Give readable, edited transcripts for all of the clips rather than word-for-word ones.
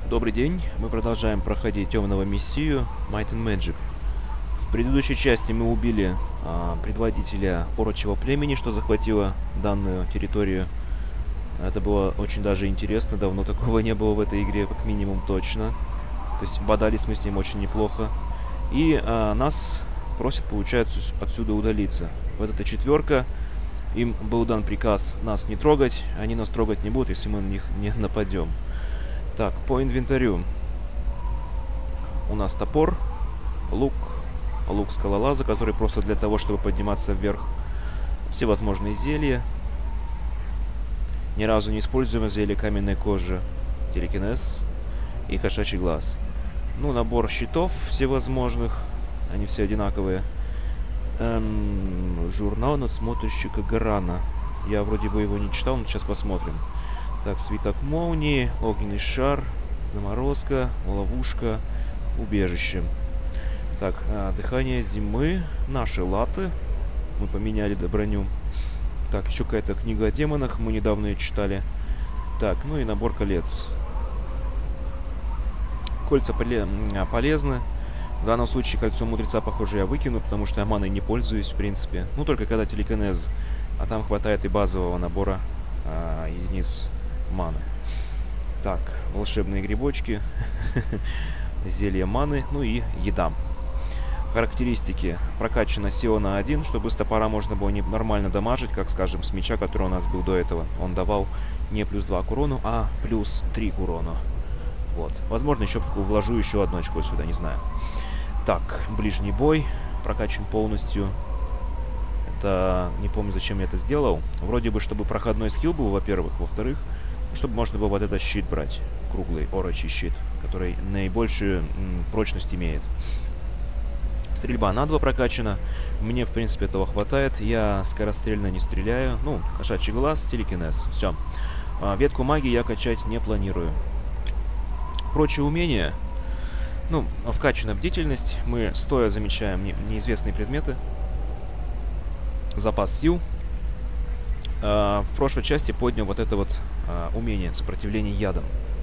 Добрый день, мы продолжаем проходить темного мессию Might and Magic. В предыдущей части мы убили предводителя орочего племени, что захватило данную территорию. Это было очень даже интересно, давно такого не было в этой игре, как минимум точно. То есть бодались мы с ним очень неплохо. И нас просят, получается, отсюда удалиться. Вот эта четверка, им был дан приказ нас не трогать, они нас трогать не будут, если мы на них не нападем. Так, по инвентарю. У нас топор, лук скалолаза, который просто для того, чтобы подниматься вверх. Всевозможные зелья. Ни разу не используем зелье каменной кожи, телекинез и кошачий глаз. Ну, набор щитов всевозможных. Они все одинаковые. Журнал надсмотрщика Гарана. Я вроде бы его не читал, но сейчас посмотрим. Так, свиток молнии, огненный шар, заморозка, ловушка, убежище. Так, дыхание зимы, наши латы. Мы поменяли броню. Так, еще какая-то книга о демонах, мы недавно ее читали. Так, ну и набор колец. Кольца полезны. В данном случае кольцо мудреца, похоже, я выкину, потому что я маной не пользуюсь, в принципе. Ну, только когда телекинез. А там хватает и базового набора единиц маны. Так, волшебные грибочки, зелье маны, ну и еда. Характеристики. Прокачана сила на 1, чтобы с топора можно было нормально дамажить, как, скажем, с меча, который у нас был до этого. Он давал не плюс 2 к урону, а плюс 3 к урону. Вот. Возможно, еще вложу еще одну очко сюда, не знаю. Так, ближний бой прокачан полностью. Это... Не помню, зачем я это сделал. Вроде бы, чтобы проходной скилл был, во-первых. Во-вторых, чтобы можно было вот этот щит брать. Круглый орочий щит, который наибольшую прочность имеет. Стрельба на 2 прокачана. Мне, в принципе, этого хватает. Я скорострельно не стреляю. Ну, кошачий глаз, телекинез. Все. Ветку магии я качать не планирую. Прочие умения. Ну, вкачана бдительность. Мы стоя замечаем неизвестные предметы. Запас сил. В прошлой части поднял вот это вот умение сопротивления ядам.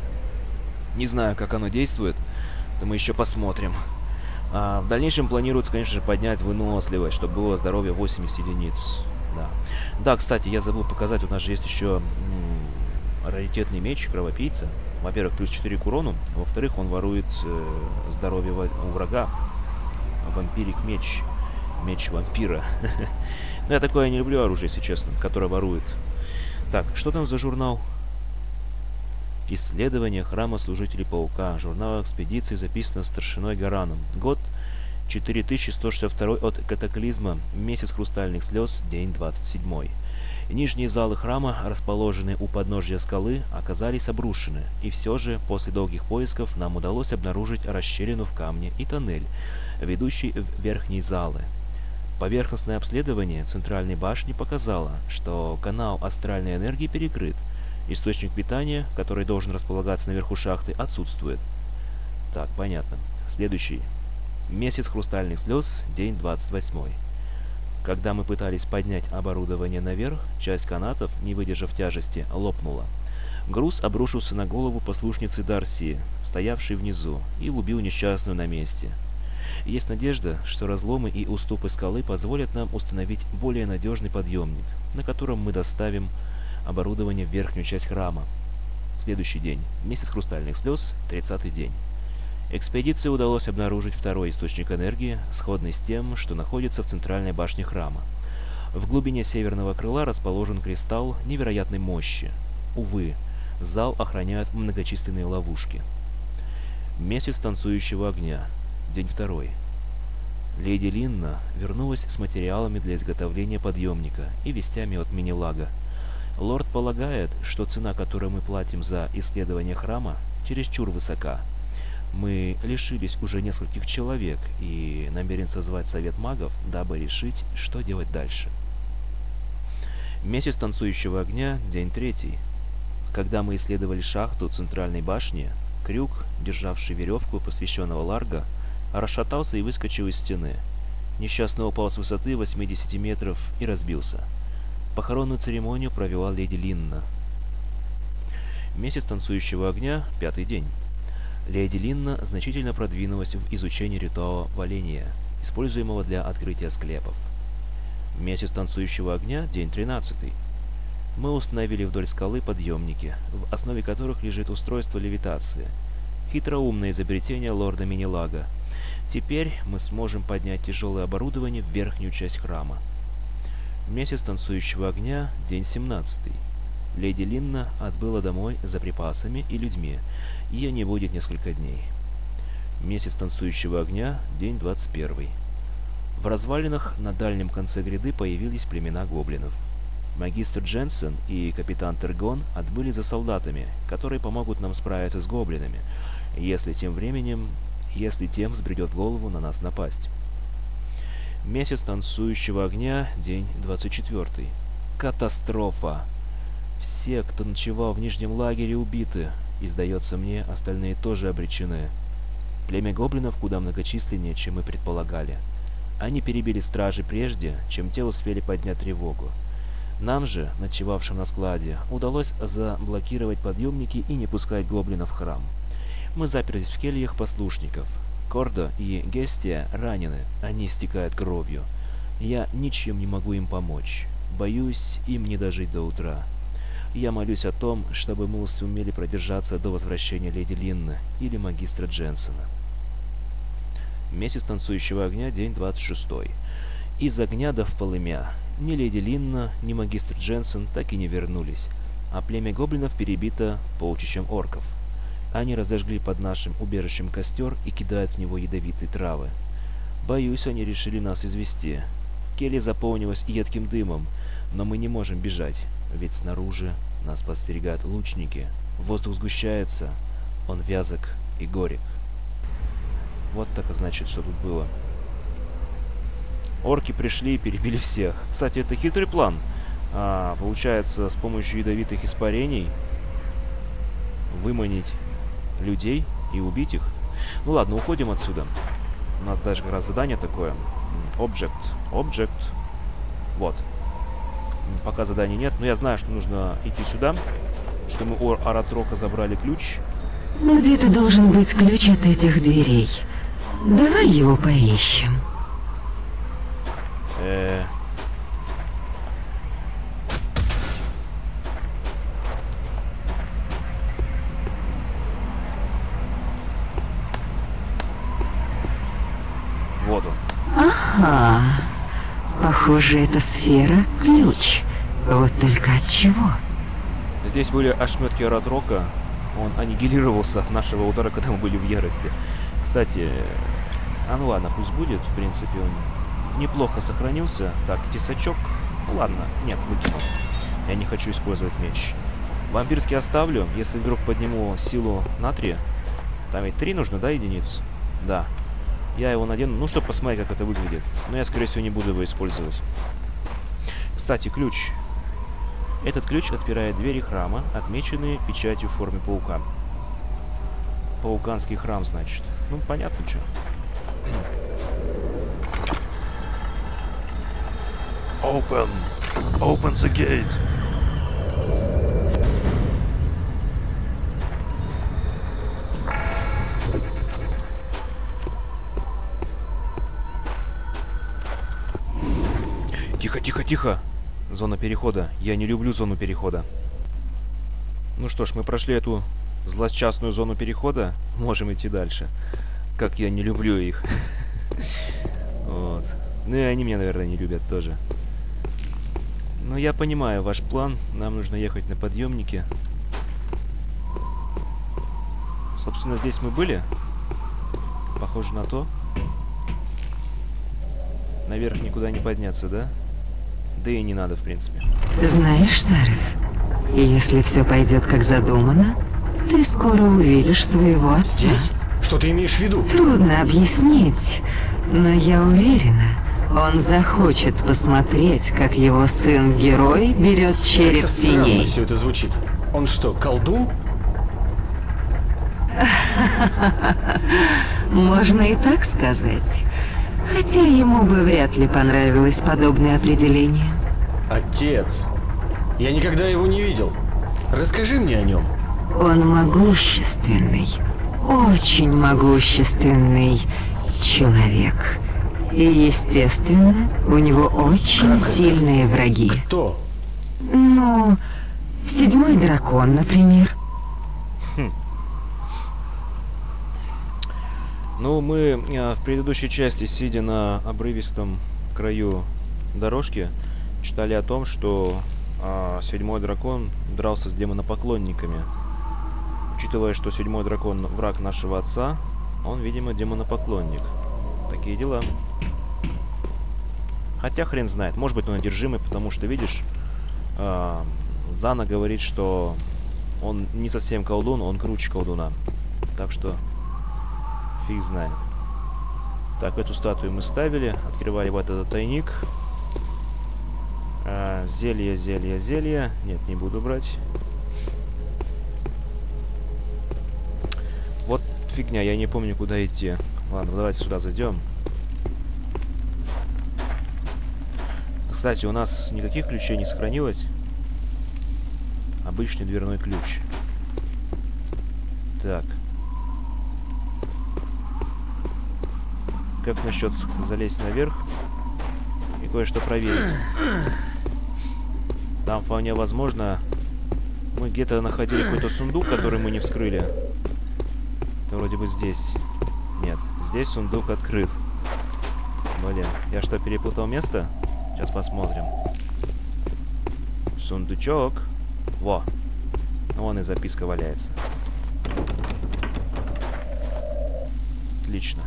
Не знаю, как оно действует. Это мы еще посмотрим. В дальнейшем планируется, конечно же, поднять выносливость, чтобы было здоровье 80 единиц. Да, кстати, я забыл показать. У нас же есть еще раритетный меч, кровопийца. Во-первых, плюс 4 к урону. Во-вторых, он ворует здоровье у врага. Вампирик меч. Меч вампира. Но я такое не люблю оружие, если честно, которое ворует. Так, что там за журнал? Исследование храма служителей паука. Журнал экспедиции записано старшиной Гараном. Год 4162 от катаклизма. Месяц хрустальных слез. День 27. Нижние залы храма, расположенные у подножья скалы, оказались обрушены. И все же, после долгих поисков, нам удалось обнаружить расщелину в камне и тоннель, ведущий в верхние залы. Поверхностное обследование центральной башни показало, что канал астральной энергии перекрыт. Источник питания, который должен располагаться наверху шахты, отсутствует. Так, понятно. Следующий. Месяц хрустальных слез, день 28. Когда мы пытались поднять оборудование наверх, часть канатов, не выдержав тяжести, лопнула. Груз обрушился на голову послушницы Дарси, стоявшей внизу, и убил несчастную на месте. Есть надежда, что разломы и уступы скалы позволят нам установить более надежный подъемник, на котором мы доставим оборудование в верхнюю часть храма. Следующий день. Месяц хрустальных слез, 30-й день. Экспедиции удалось обнаружить второй источник энергии, сходный с тем, что находится в центральной башне храма. В глубине северного крыла расположен кристалл невероятной мощи. Увы, зал охраняют многочисленные ловушки. Месяц танцующего огня. День 2. Леди Линна вернулась с материалами для изготовления подъемника и вестями от Минилага. Лорд полагает, что цена, которую мы платим за исследование храма, чересчур высока. Мы лишились уже нескольких человек и намерен созвать совет магов, дабы решить, что делать дальше. Месяц танцующего огня, день 3. Когда мы исследовали шахту центральной башни, крюк, державший веревку посвященного Ларга, расшатался и выскочил из стены. Несчастный упал с высоты 80 метров и разбился. Похоронную церемонию провела леди Линна. Месяц танцующего огня, 5-й день. Леди Линна значительно продвинулась в изучении ритуала валения, используемого для открытия склепов. Месяц танцующего огня, день 13. Мы установили вдоль скалы подъемники, в основе которых лежит устройство левитации. Хитроумное изобретение лорда Минилага. Теперь мы сможем поднять тяжелое оборудование в верхнюю часть храма. Месяц танцующего огня, день 17. Леди Линна отбыла домой за припасами и людьми, и ее не будет несколько дней. Месяц танцующего огня, день 21. В развалинах на дальнем конце гряды появились племена гоблинов. Магистр Дженсен и капитан Тергон отбыли за солдатами, которые помогут нам справиться с гоблинами, если тем взбредет в голову на нас напасть. Месяц танцующего огня, день 24. Катастрофа! Все, кто ночевал в нижнем лагере, убиты, и, сдается мне, остальные тоже обречены. Племя гоблинов куда многочисленнее, чем мы предполагали. Они перебили стражи прежде, чем те успели поднять тревогу. Нам же, ночевавшим на складе, удалось заблокировать подъемники и не пускать гоблинов в храм. Мы заперлись в кельях послушников. Кордо и Гестия ранены, они истекают кровью. Я ничем не могу им помочь. Боюсь, им не дожить до утра. Я молюсь о том, чтобы мы сумели продержаться до возвращения леди Линны или магистра Дженсена. Месяц танцующего огня, день 26. Из огня до в полымя. Ни леди Линна, ни магистр Дженсен так и не вернулись, а племя гоблинов перебито полчищем орков. Они разожгли под нашим убежищем костер и кидают в него ядовитые травы. Боюсь, они решили нас извести. Келья заполнилась едким дымом, но мы не можем бежать, ведь снаружи нас подстерегают лучники. Воздух сгущается, он вязок и горек. Вот так, значит, что тут было. Орки пришли и перебили всех. Кстати, это хитрый план. Получается, с помощью ядовитых испарений выманить людей и убить их. Ну ладно, уходим отсюда. У нас даже как раз задание такое. Object. Вот. Пока заданий нет, но я знаю, что нужно идти сюда. Что мы у Аратрока забрали ключ. Где-то должен быть ключ от этих дверей. Давай его поищем. Вот он. Ага. Похоже, эта сфера — ключ. Вот только от чего? Здесь были ошметки Аратрока. Он аннигилировался от нашего удара, когда мы были в ярости. Кстати, ну ладно, пусть будет. В принципе, он неплохо сохранился. Так, тесачок. Ну ладно, нет, выкину. Я не хочу использовать меч. Вампирский оставлю, если вдруг подниму силу на 3. Там ведь 3 нужно, да, единиц? Да. Я его надену, ну, чтобы посмотреть, как это выглядит. Но я, скорее всего, не буду его использовать. Кстати, ключ. Этот ключ отпирает двери храма, отмеченные печатью в форме паука. Пауканский храм, значит. Ну, понятно, что. Open the gate. Тихо. Зона перехода. Я не люблю зону перехода. Ну что ж, мы прошли эту злосчастную зону перехода. Можем идти дальше. Как я не люблю их. Вот. Ну и они меня, наверное, не любят тоже. Но я понимаю ваш план. Нам нужно ехать на подъемнике. Собственно, здесь мы были. Похоже на то. Наверх никуда не подняться, да? Да и не надо, в принципе. Знаешь, Саров, если все пойдет как задумано, ты скоро увидишь своего отца. Здесь? Что ты имеешь в виду? Трудно объяснить, но я уверена, он захочет посмотреть, как его сын-герой берет череп Как-то странно теней. все это звучит. Он что, колдун? Можно и так сказать. Хотя ему бы вряд ли понравилось подобное определение. Отец. Я никогда его не видел. Расскажи мне о нем. Он могущественный, очень могущественный человек. И, естественно, у него очень сильные враги. Кто? Ну, 7-й дракон, например. Ну, мы в предыдущей части, сидя на обрывистом краю дорожки, читали о том, что 7-й дракон дрался с демонопоклонниками. Учитывая, что 7-й дракон враг нашего отца, он, видимо, демонопоклонник. Такие дела. Хотя хрен знает, может быть он одержимый, потому что, видишь, Зана говорит, что он не совсем колдун, он круче колдуна. Так что фиг знает. Так, эту статую мы ставили, открывали вот этот тайник. Зелье, зелье, зелье. Нет, не буду брать. Вот фигня, я не помню, куда идти. Ладно, давайте сюда зайдем. Кстати, у нас никаких ключей не сохранилось. Обычный дверной ключ. Так. Как насчет залезть наверх и кое-что проверить? Там вполне возможно мы где-то находили какой-то сундук, который мы не вскрыли. Это вроде бы здесь. Нет, здесь сундук открыт. Блин, я что, перепутал место? Сейчас посмотрим. Сундучок. Во. Вон и записка валяется. Отлично.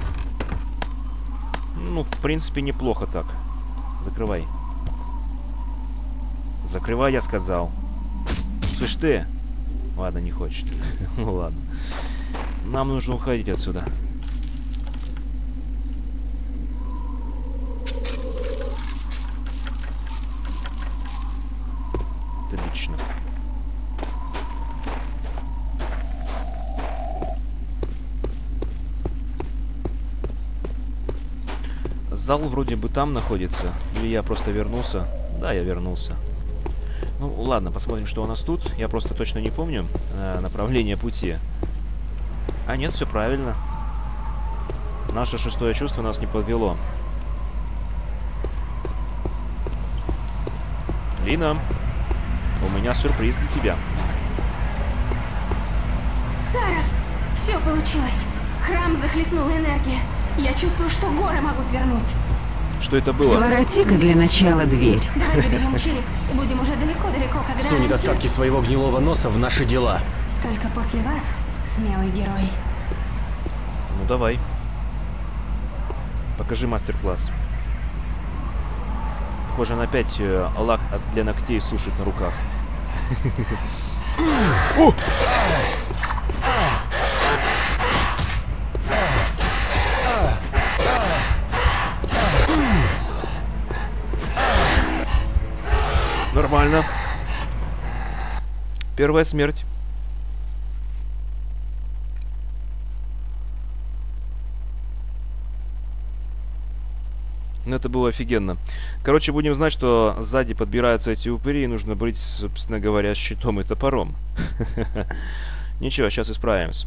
Ну, в принципе, неплохо так. Закрывай. Закрывай, я сказал. Слышь ты? Ладно, не хочет. Ну ладно. Нам нужно уходить отсюда. Отлично. Зал вроде бы там находится. Или я просто вернулся? Да, я вернулся. Ну, ладно, посмотрим, что у нас тут. Я просто точно не помню направление пути. А нет, все правильно. Наше шестое чувство нас не подвело. Лина, у меня сюрприз для тебя. Сара, все получилось. Храм захлестнула энергия. Я чувствую, что горы могу свернуть. Что это было? Свороти-ка для начала дверь. Давай заберем череп и будем уже далеко-далеко, когда... Сунь недостатки своего гнилого носа в наши дела. Только после вас, смелый герой. Ну давай. Покажи мастер-класс. Похоже, он опять лак для ногтей сушит на руках. Нормально. Первая смерть. Ну, это было офигенно. Короче, будем знать, что сзади подбираются эти упыри, и нужно быть, собственно говоря, щитом и топором. Ничего, сейчас исправимся.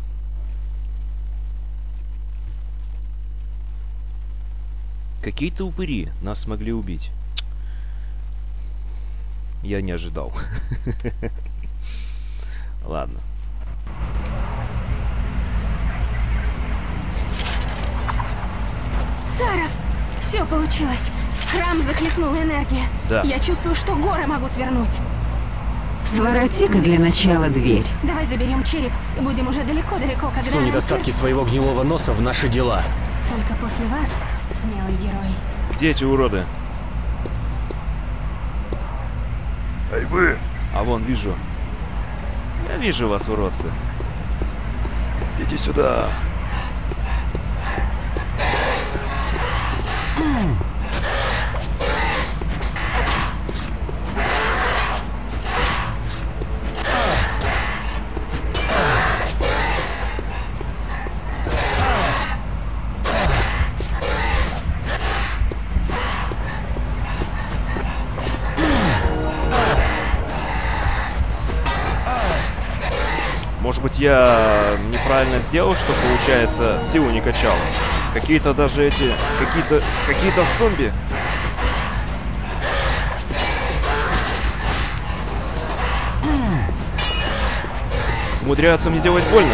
Какие-то упыри нас смогли убить. Я не ожидал. Ладно. Сара, все получилось. Храм захлестнула энергия. Да. Я чувствую, что горы могу свернуть. Свороти-ка для начала дверь. Давай заберем череп и будем уже далеко-далеко, когда... Сунь недостатки своего гнилого носа в наши дела. Только после вас, смелый герой. Где эти уроды? Эй, вы! А вон, вижу. Я вижу вас, уродцы. Иди сюда. Может быть, я неправильно сделал, что, получается, силу не качал. Какие-то даже эти... Какие-то зомби. Умудряются мне делать больно.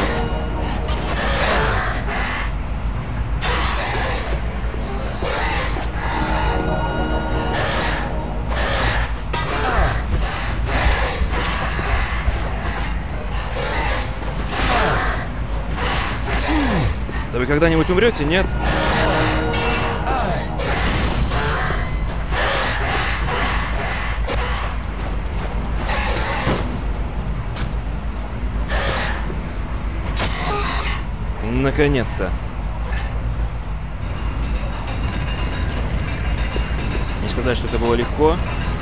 Да вы когда-нибудь умрете, нет? Наконец-то. Не сказать, что это было легко.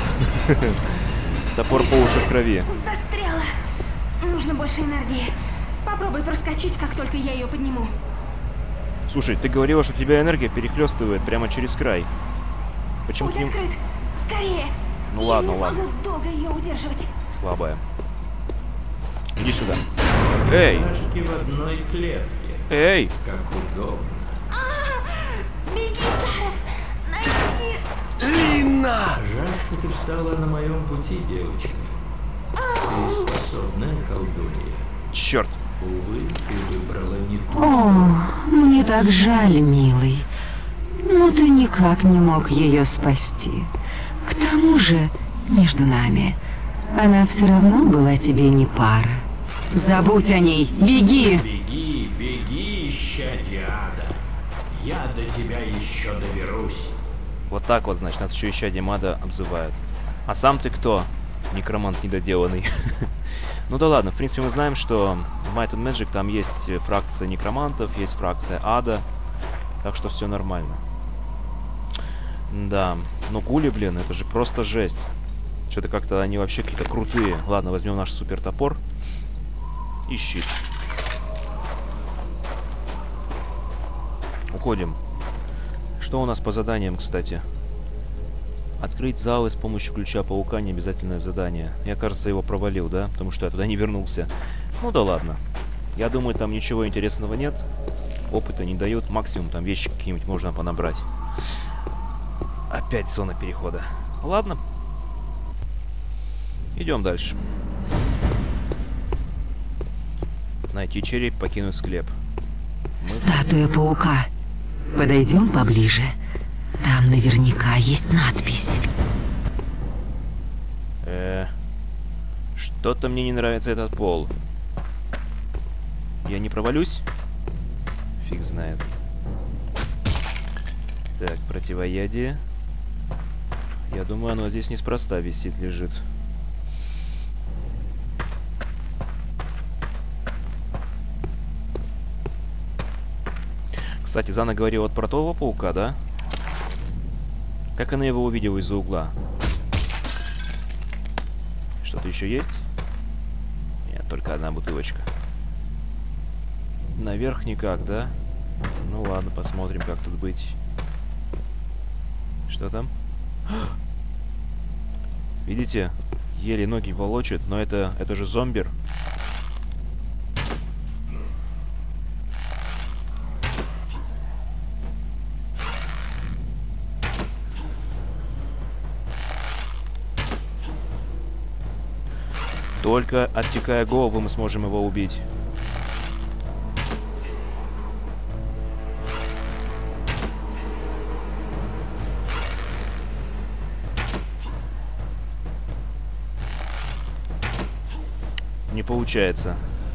Топор по уши в крови. Застряла. Нужно больше энергии. Попробуй проскочить, как только я ее подниму. Слушай, ты говорила, что тебя энергия перехлестывает прямо через край. Почему Путь ты не... открыт. Скорее. Ну Я ладно, не ладно. смогу долго ее удерживать. Слабая. Иди сюда. Эй! Кошки в одной клетке. Эй! Как удобно. Беги, Саров. Найди. Жаль, что ты встала на моем пути, девочка. Ты способная колдунья. Черт! Увы, ты выбрала не ту О, сторону. мне так жаль, милый. Но ты никак не мог ее спасти. К тому же, между нами, она все равно была тебе не пара. Забудь о ней, беги! Беги, беги, исчадье ада. Я до тебя еще доберусь. Вот так вот, значит, нас еще исчадьем ада обзывают. А сам ты кто? Некромант недоделанный. Ну да ладно, в принципе мы знаем, что в Might and Magic там есть фракция некромантов, есть фракция ада. Так что все нормально. Да, но гули, блин, это же просто жесть. Что-то как-то они вообще какие-то крутые. Ладно, возьмем наш супер топор. И щит. Уходим. Что у нас по заданиям, кстати? Открыть залы с помощью ключа паука — необязательное задание. Я, кажется, его провалил, да? Потому что я туда не вернулся. Ну да ладно. Я думаю, там ничего интересного нет. Опыта не дают. Максимум там вещи какие-нибудь можно понабрать. Опять зона перехода. Ладно. Идем дальше. Найти череп, покинуть склеп. Статуя паука. Подойдем поближе. Там наверняка есть надпись. Что-то мне не нравится этот пол. Я не провалюсь? Фиг знает. Так, противоядие. Я думаю, оно здесь неспроста висит, лежит. Кстати, Зана говорила вот про того паука, да? Как она его увидела из-за угла? Что-то еще есть? Нет, только одна бутылочка. Наверх никак, да? Ну ладно, посмотрим, как тут быть. Что там? Видите? Еле ноги волочит, но это же зомбир. Только отсекая голову мы сможем его убить. Не получается.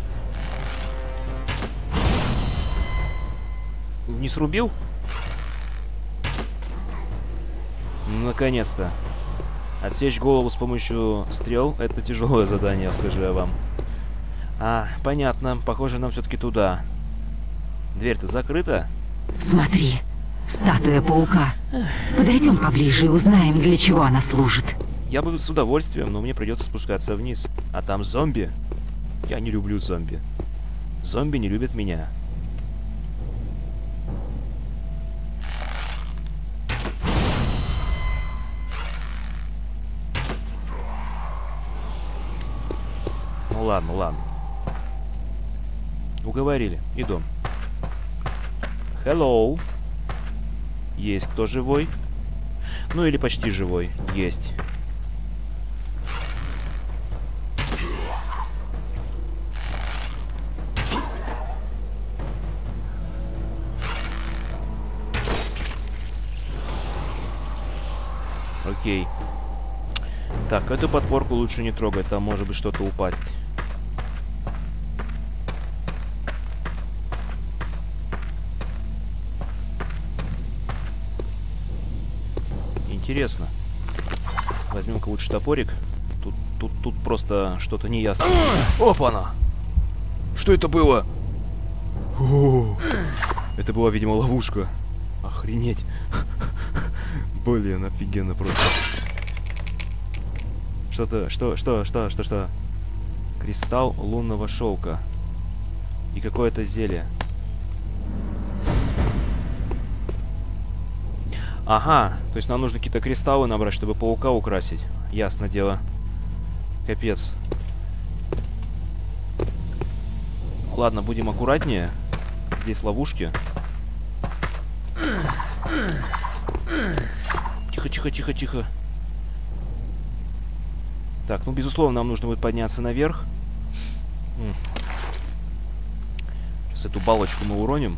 Не срубил? Наконец-то. Отсечь голову с помощью стрел — это тяжелое задание, скажу я вам. А, понятно. Похоже, нам все-таки туда. Дверь-то закрыта? Смотри, статуя паука. Подойдем поближе и узнаем, для чего она служит. Я бы с удовольствием, но мне придется спускаться вниз. А там зомби. Я не люблю зомби. Зомби не любят меня. Ну ладно, ладно. Уговорили. Иду. Hello. Есть кто живой? Ну или почти живой. Есть. Окей. Так, эту подпорку лучше не трогать, там может быть что-то упасть. Интересно. Возьмем-ка лучше топорик. Тут просто что-то неясно. Опа-на! Что это было? О, это была, видимо, ловушка. Охренеть. Блин, офигенно просто. Что-то, что? Кристалл лунного шелка. И какое-то зелье. Ага, то есть нам нужно какие-то кристаллы набрать, чтобы паука украсить. Ясно дело. Капец. Ладно, будем аккуратнее. Здесь ловушки. Тихо. Так, ну, безусловно, нам нужно будет подняться наверх. Сейчас эту балочку мы уроним.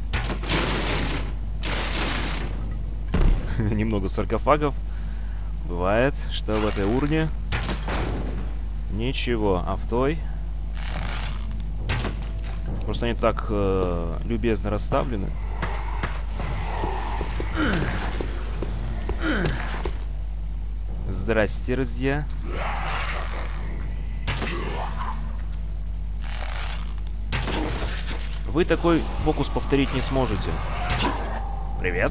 Немного саркофагов. Бывает, что в этой урне ничего. А в той просто они так любезно расставлены. Здрасте, друзья. Вы такой фокус повторить не сможете. Привет.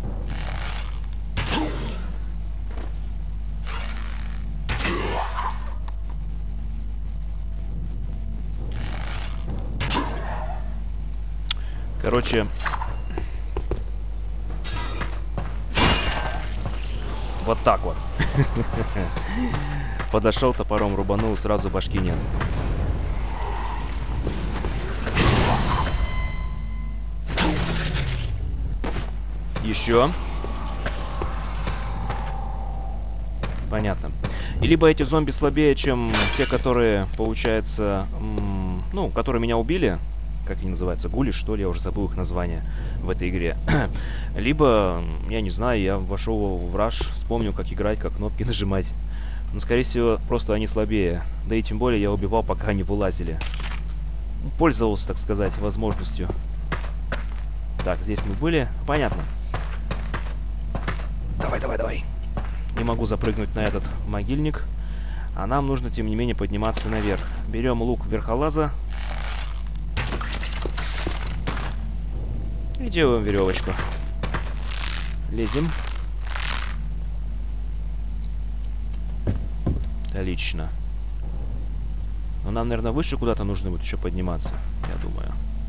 Короче, вот так вот. Подошел, топором рубанул, сразу башки нет. Еще. Понятно. И либо эти зомби слабее, чем те, которые, получается, ну, которые меня убили. Как они называются? Гули, что ли? Я уже забыл их название в этой игре. Либо, я не знаю, я вошел в Rush, вспомнил, как играть, как кнопки нажимать. Но, скорее всего, просто они слабее. Да и тем более я убивал, пока они вылазили. Пользовался, так сказать, возможностью. Так, здесь мы были. Понятно. Давай. Не могу запрыгнуть на этот могильник. А нам нужно, тем не менее, подниматься наверх. Берем лук верхолаза. И делаем веревочку. Лезем. Отлично. Но нам, наверное, выше куда-то нужно будет еще подниматься, я думаю.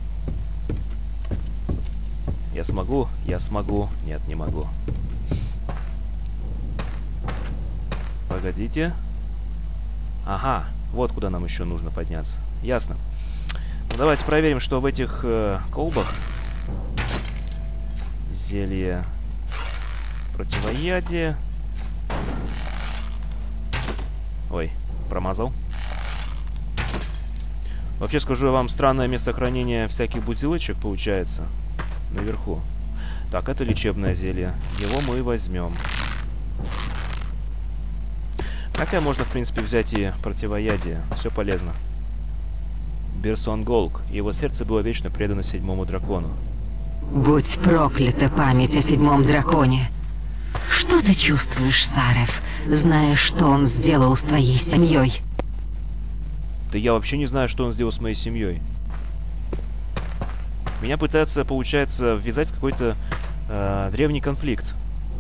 Я смогу? Я смогу. Нет, не могу. Погодите. Ага, вот куда нам еще нужно подняться. Ясно. Ну, давайте проверим, что в этих колбах. Зелье противоядия. Ой, промазал. Вообще, скажу я вам, странное место хранения всяких бутылочек получается. Наверху. Так, это лечебное зелье. Его мы и возьмем. Хотя можно, в принципе, взять и противоядие. Все полезно. Берсон Голк. Его сердце было вечно предано 7-му дракону. Будь проклята память о 7-м драконе. Что ты чувствуешь, Сарев, зная, что он сделал с твоей семьей? Да я вообще не знаю, что он сделал с моей семьей. Меня пытаются, получается, ввязать в какой-то древний конфликт.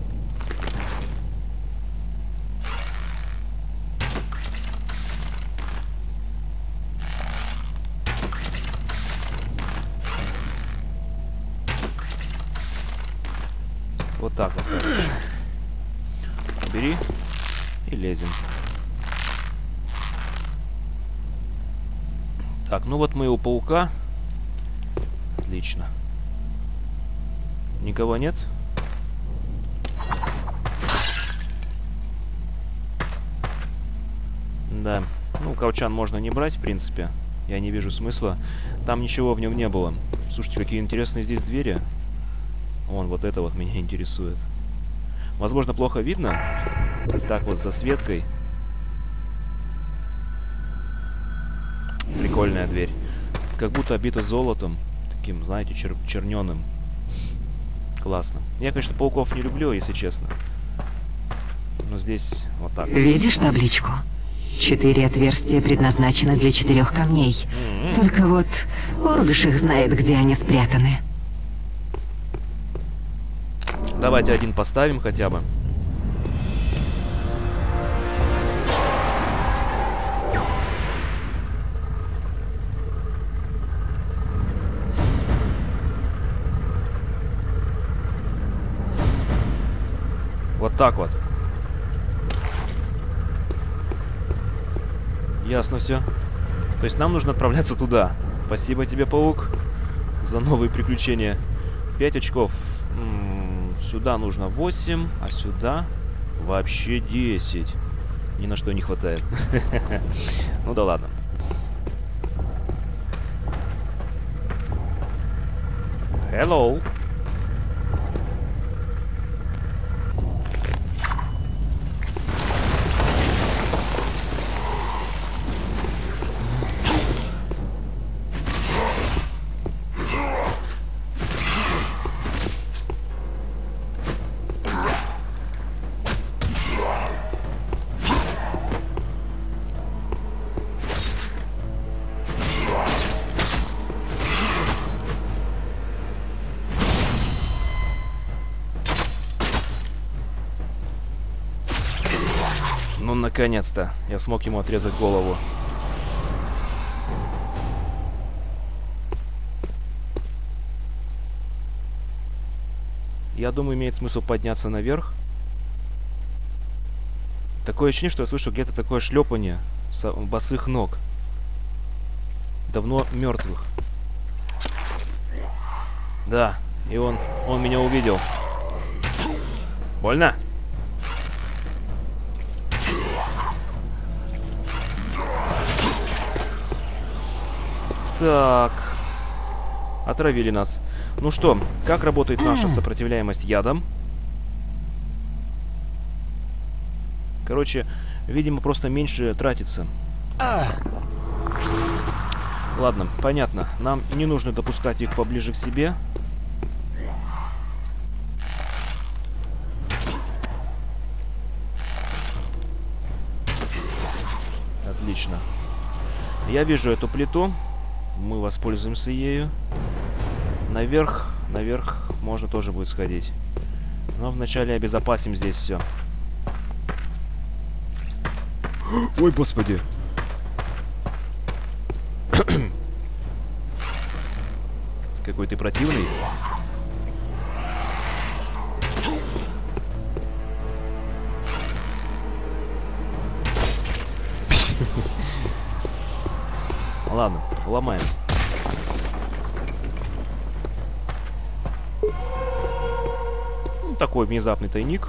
Вот так вот, короче. Бери и лезем. Так, ну вот мы у паука. Отлично. Никого нет? Да. Ну, колчан можно не брать, в принципе. Я не вижу смысла. Там ничего в нем не было. Слушайте, какие интересные здесь двери. Вон, вот это вот меня интересует. Возможно, плохо видно. Так вот, с засветкой. Прикольная дверь. Как будто обита золотом. Таким, знаете, черненым. Классно. Я, конечно, пауков не люблю, если честно. Но здесь вот так. Видишь табличку? 4 отверстия предназначены для 4 камней. Только вот Оргаш их знает, где они спрятаны. Давайте один поставим хотя бы. Вот так вот. Ясно все. То есть нам нужно отправляться туда. Спасибо тебе, паук, за новые приключения. 5 очков. Сюда нужно 8, а сюда вообще 10. Ни на что не хватает. Ну да ладно. Hello. Ну, наконец-то. Я смог ему отрезать голову. Я думаю, имеет смысл подняться наверх. Такое ощущение, что я слышу где-то такое шлепание босых ног. Давно мертвых. Да, и он меня увидел. Больно? Так. Отравили нас. Ну что, как работает наша сопротивляемость ядам? Короче, видимо, просто меньше тратится. Ладно, понятно. Нам не нужно допускать их поближе к себе. Отлично. Я вижу эту плиту. Мы воспользуемся ею. Наверх можно тоже будет сходить. Но вначале обезопасим здесь все. Ой, господи. Какой ты противный. Ладно, ломаем. Ну, такой внезапный тайник.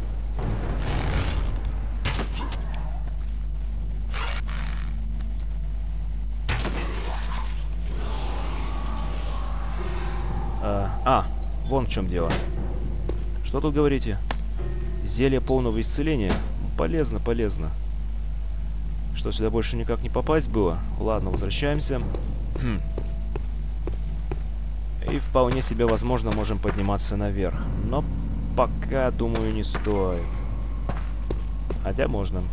Вон в чем дело. Что тут говорите? Зелье полного исцеления. Полезно, полезно. Что, сюда больше никак не попасть было? Ладно, возвращаемся. И вполне себе, возможно, можем подниматься наверх. Но пока, думаю, не стоит. Хотя можно.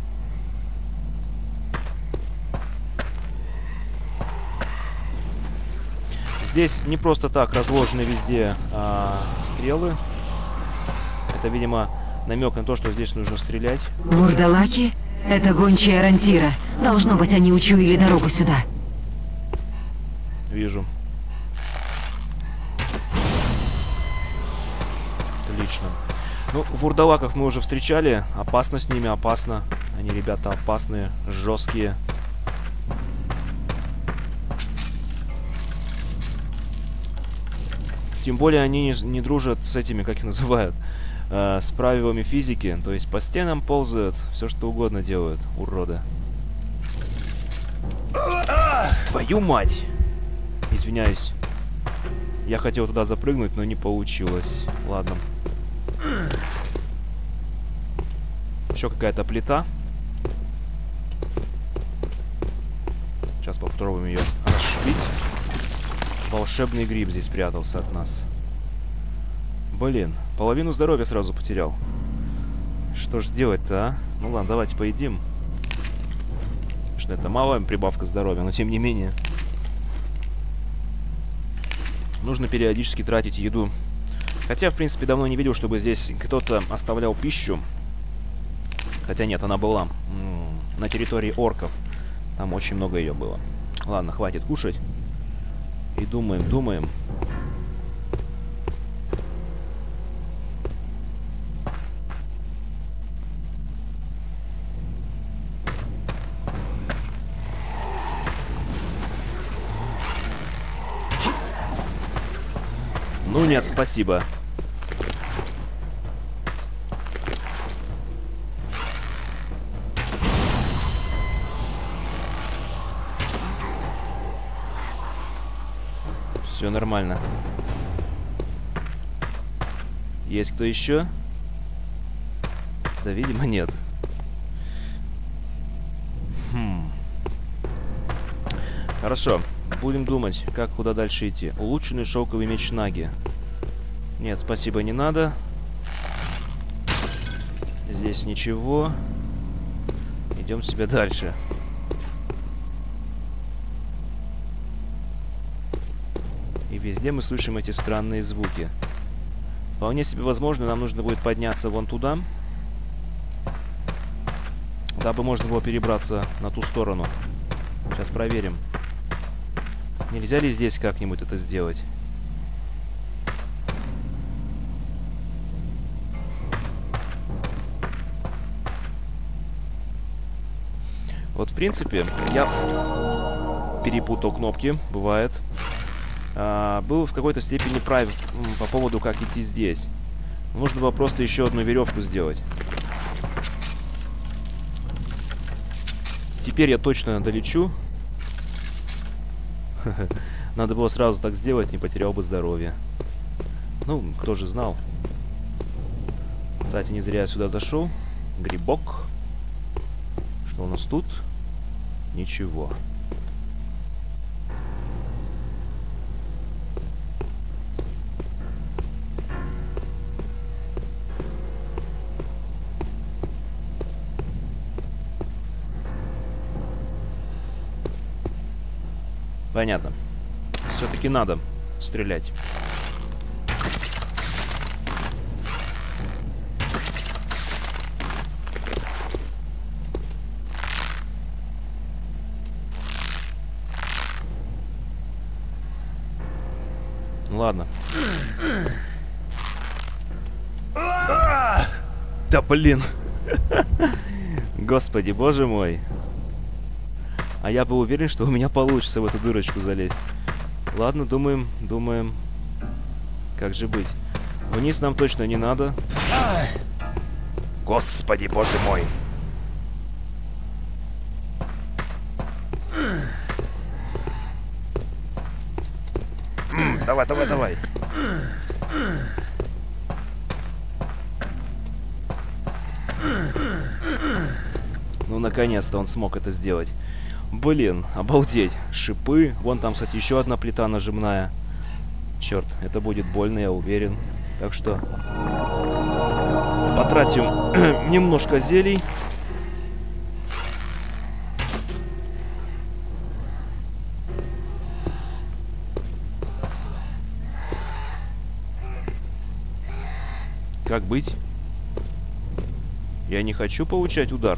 Здесь не просто так разложены везде стрелы. Это, видимо, намек на то, что здесь нужно стрелять. Вурдалаки? Это гончие Арантира. Должно быть, они учуяли дорогу сюда. Вижу. Отлично. Ну, вурдалаков мы уже встречали. Опасно с ними, опасно. Они, ребята, опасные, жесткие. Тем более они не дружат с этими, как их называют, с правилами физики. То есть по стенам ползают, все что угодно делают, уроды. Твою мать! Извиняюсь. Я хотел туда запрыгнуть, но не получилось. Ладно. Еще какая-то плита. Сейчас попробуем ее расшибить. Волшебный гриб здесь прятался от нас. Блин, половину здоровья сразу потерял. Что ж делать-то, а? Ну ладно, давайте поедим. Что это малая прибавка здоровья, но тем не менее. Нужно периодически тратить еду. Хотя, в принципе, давно не видел, чтобы здесь кто-то оставлял пищу. Хотя нет, она была на территории орков. Там очень много ее было. Ладно, хватит кушать. И думаем, думаем. Ну нет, спасибо. Все нормально. Есть кто еще? Да, видимо, нет. Хорошо. Будем думать, как куда дальше идти. Улучшенный шелковый меч Наги. Нет, спасибо, не надо. Здесь ничего. Идем себе дальше. И везде мы слышим эти странные звуки. Вполне себе возможно, нам нужно будет подняться вон туда, дабы можно было перебраться на ту сторону. Сейчас проверим. Нельзя ли здесь как-нибудь это сделать? Вот, в принципе, я перепутал кнопки, бывает. Был в какой-то степени прав по поводу, как идти здесь. Нужно было просто еще одну веревку сделать. Теперь я точно долечу. Надо было сразу так сделать, не потерял бы здоровье. Ну, кто же знал. Кстати, не зря я сюда зашел. Грибок. Что у нас тут? Ничего. Понятно. Все-таки надо стрелять. Ладно. Да блин. Господи, боже мой. А я был уверен, что у меня получится в эту дырочку залезть. Ладно, думаем. Как же быть? Вниз нам точно не надо. Господи, боже мой. Давай. Ну, наконец-то он смог это сделать. Блин, обалдеть. Шипы. Вон там, кстати, еще одна плита нажимная. Черт, это будет больно, я уверен. Так что потратим немножко зелий. Как быть? Я не хочу получать удар.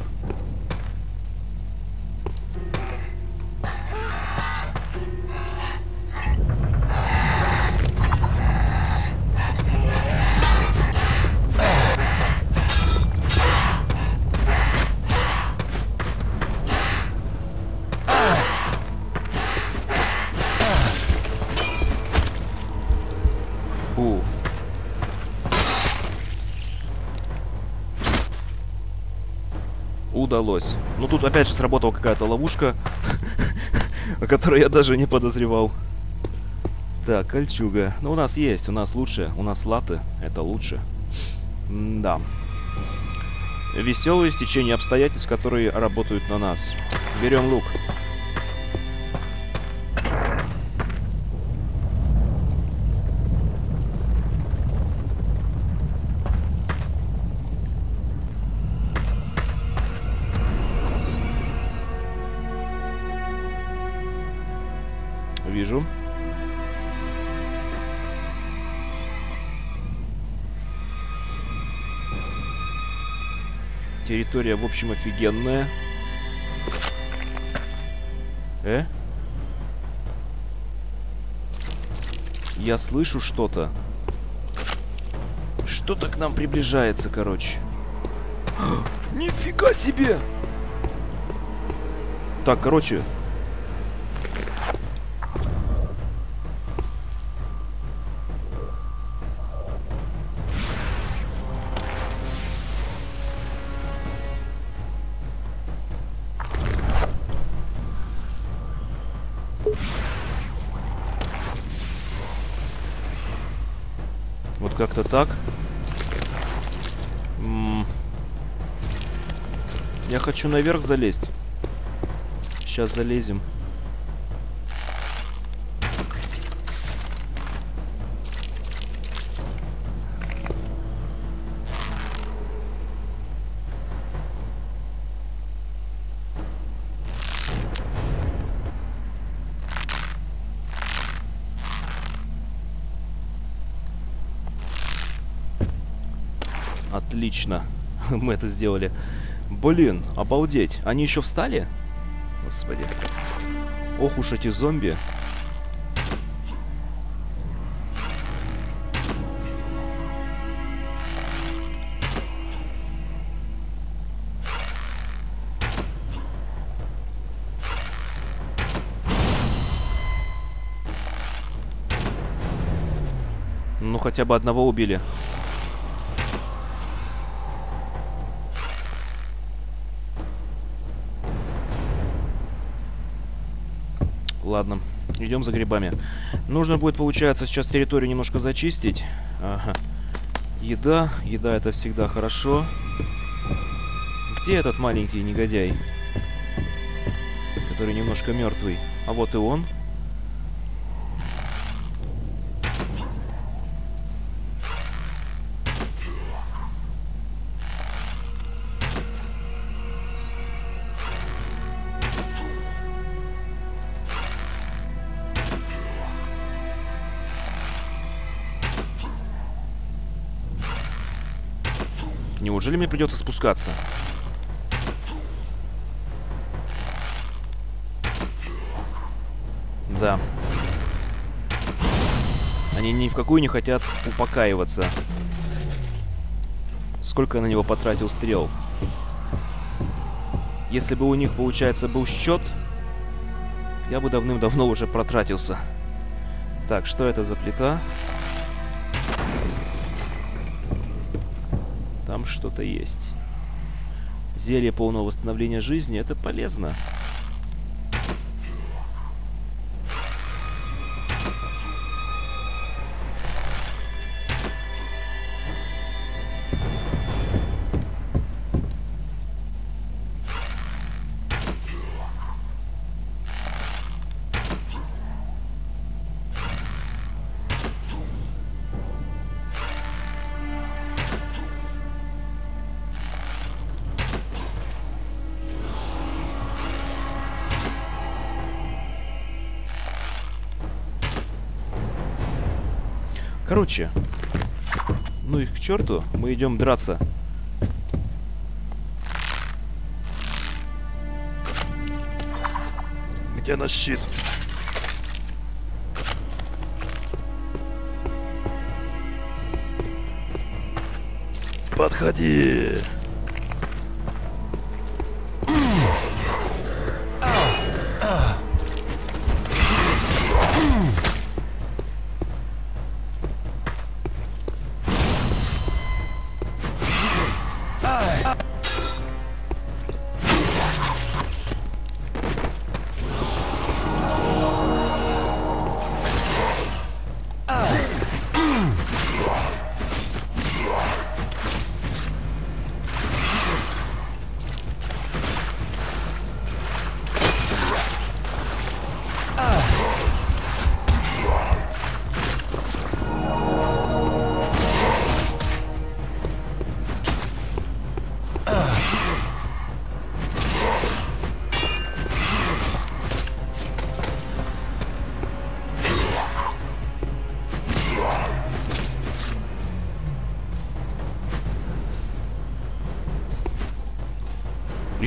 удалось. Но тут опять же сработала какая-то ловушка, о которой я даже не подозревал. Так, кольчуга. Ну, у нас есть, у нас лучше. У нас латы, это лучше. Да. Веселые стечения обстоятельств, которые работают на нас. Берем лук. Вижу. Территория, в общем, офигенная. Я слышу что-то. Что-то к нам приближается, короче. Нифига себе! Так, короче. Вот как-то так. Я хочу наверх залезть. Сейчас залезем. Отлично. Мы это сделали. Блин, обалдеть. Они еще встали? Господи. Ох уж эти зомби. Ну, хотя бы одного убили. Ладно, идем за грибами. Нужно будет, получается, сейчас территорию немножко зачистить. Ага. Еда. Еда — это всегда хорошо. Где этот маленький негодяй, который немножко мертвый? А вот и он. Неужели мне придется спускаться? Да. Они ни в какую не хотят упокаиваться. Сколько я на него потратил стрел? Если бы у них, получается, был счет, я бы давным-давно уже протратился. Так, что это за плита? Там что-то есть. Зелье полного восстановления жизни — это полезно. Короче, ну их к черту, мы идем драться. Где наш щит? Подходи!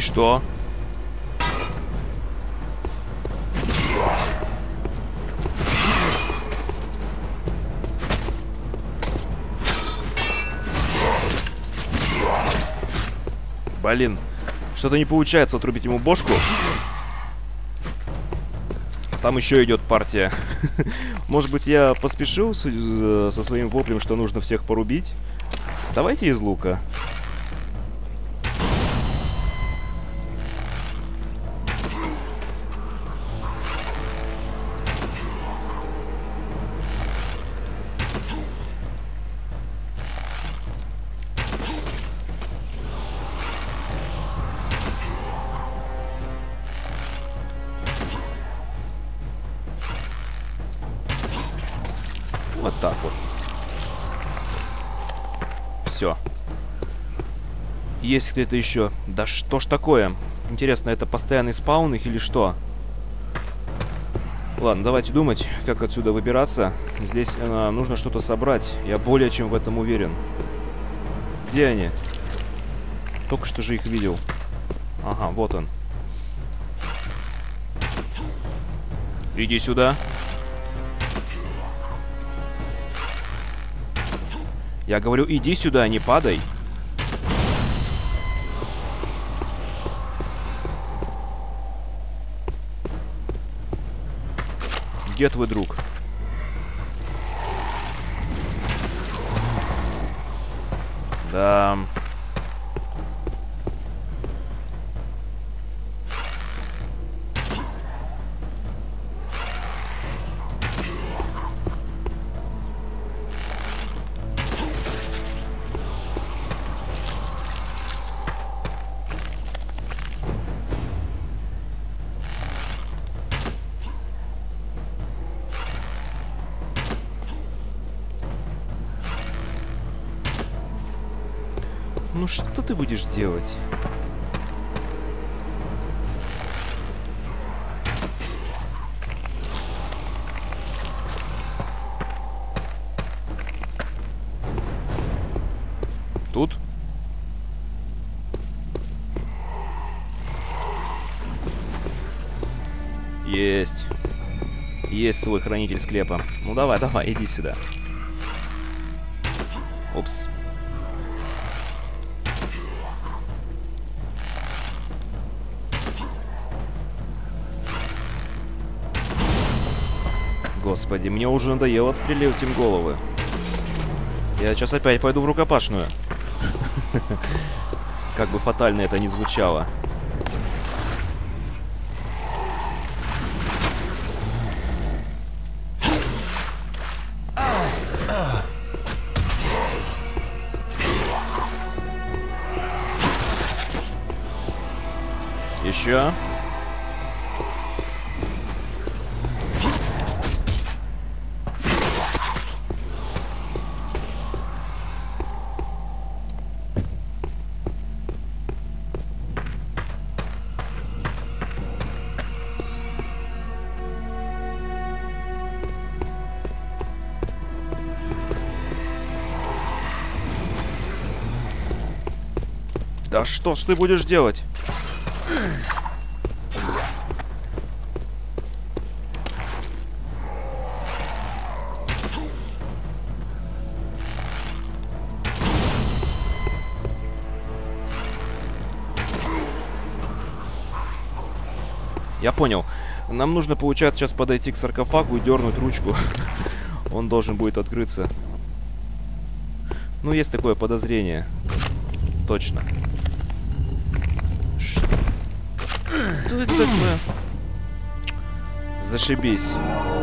что? Блин, что-то не получается отрубить ему бошку. Там еще идет партия. Может быть, я поспешил со своим воплем, что нужно всех порубить? Давайте из лука. Вот так вот. Все. Есть кто-то еще? Да что ж такое? Интересно, это постоянный спаун их или что? Ладно, давайте думать, как отсюда выбираться. Здесь нужно что-то собрать. Я более чем в этом уверен. Где они? Только что же их видел. Ага, вот он. Иди сюда. Я говорю, иди сюда, не падай. Где твой друг? Да. Ну что ты будешь делать? Тут? Есть. Есть свой хранитель склепа. Ну давай, давай, иди сюда. Упс. Господи, мне уже надоело отстреливать им головы. Я сейчас опять пойду в рукопашную. Как бы фатально это ни звучало. Еще. Да что ж ты будешь делать? Я понял. Нам нужно, получается, сейчас подойти к саркофагу и дернуть ручку. Он должен будет открыться. Ну, есть такое подозрение. Точно. Что это такое? Зашибись.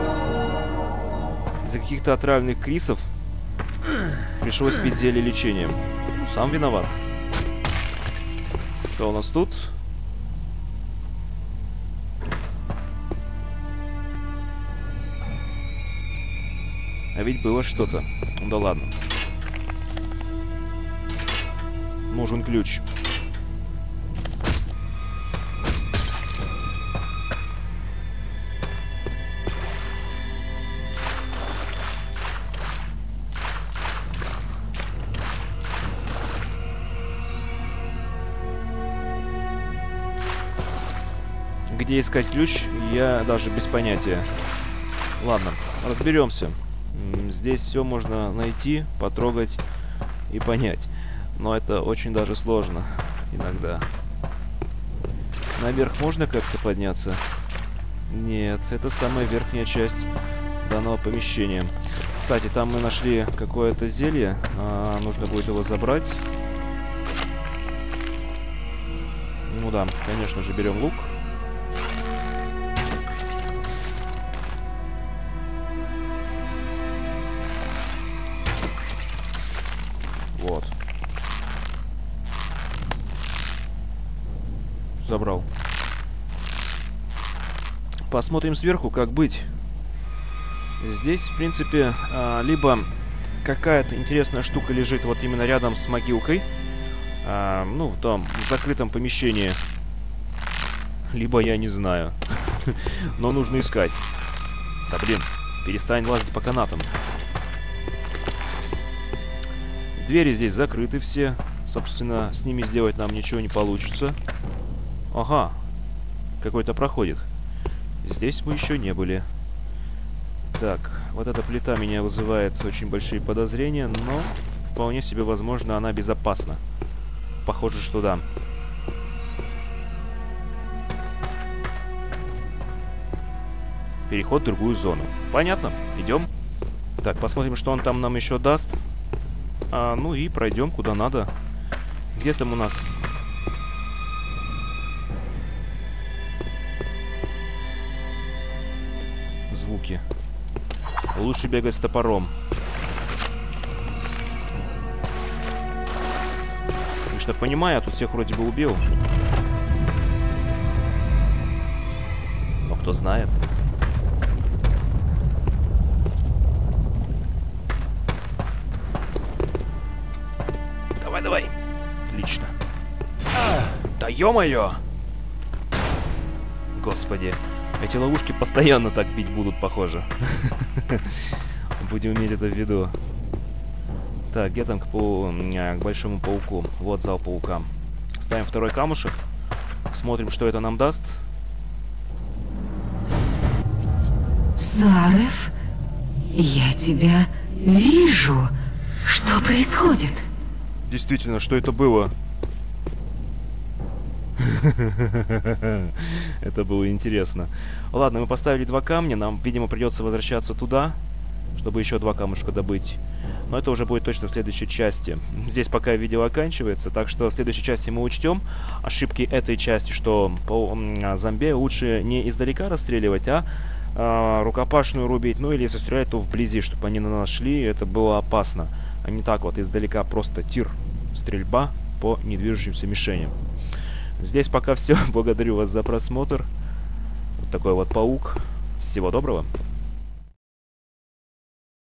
Из-за каких-то отравленных крисов пришлось пить зелье лечением. Ну, сам виноват. Что у нас тут? А ведь было что-то. Ну да ладно. Нужен ключ. Где искать ключ, я даже без понятия. Ладно, разберемся. Здесь все можно найти, потрогать и понять. Но это очень даже сложно иногда. Наверх можно как-то подняться? Нет, это самая верхняя часть данного помещения. Кстати, там мы нашли какое-то зелье. Нужно будет его забрать. Ну да, конечно же, берем лук. Вот. Забрал. Посмотрим сверху, как быть. Здесь, в принципе, либо какая-то интересная штука лежит вот именно рядом с могилкой. Ну, в том закрытом помещении. Либо я не знаю. Но нужно искать. Да блин, перестань лазить по канатам. Двери здесь закрыты все. Собственно, с ними сделать нам ничего не получится. Ага. Какой-то проходит. Здесь мы еще не были. Так, вот эта плита меня вызывает очень большие подозрения, но вполне себе возможно она безопасна. Похоже, что да. Переход в другую зону. Понятно, идем. Так, посмотрим, что он там нам еще даст. Ну и пройдем куда надо. Где там у нас? Звуки. Лучше бегать с топором. Потому что, понимаю, я тут всех вроде бы убил. Но кто знает. Давай, давай. Отлично. Да ё-моё! Господи. Эти ловушки постоянно так бить будут, похоже. Будем иметь это в виду. Так, где там к большому пауку? Вот зал паука. Ставим второй камушек. Смотрим, что это нам даст. Сарев, я тебя вижу. Что происходит? Действительно, что это было? Это было интересно. Ладно, мы поставили 2 камня. Нам, видимо, придется возвращаться туда, чтобы еще 2 камушка добыть. Но это уже будет точно в следующей части. Здесь пока видео оканчивается, так что в следующей части мы учтем ошибки этой части, что зомби лучше не издалека расстреливать, а рукопашную рубить. Ну или если стрелять, то вблизи, чтобы они на нас шли. Это было опасно. А не так вот издалека просто тир, стрельба по недвижущимся мишеням. Здесь пока все. Благодарю вас за просмотр. Вот такой вот паук. Всего доброго.